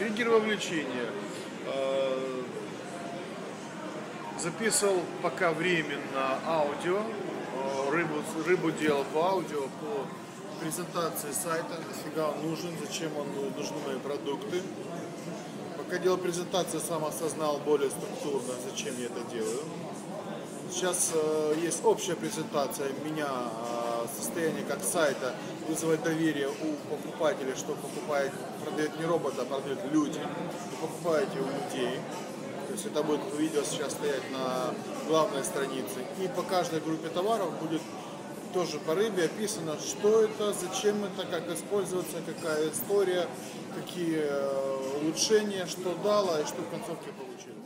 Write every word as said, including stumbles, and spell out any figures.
Триггер вовлечения. Записывал пока временно аудио. Рыбу, рыбу делал по аудио, по презентации сайта. Нафига он нужен, зачем он нужны мои продукты. Пока делал презентацию, сам осознал более структурно, зачем я это делаю. Сейчас э, есть общая презентация меня, э, состояние как сайта, вызывать доверие у покупателей, что покупает, продает не робот, а продают люди. Вы покупаете у людей. То есть это будет видео сейчас стоять на главной странице. И по каждой группе товаров будет тоже по рыбе описано, что это, зачем это, как использоваться, какая история, какие улучшения, что дало и что в концовке получили.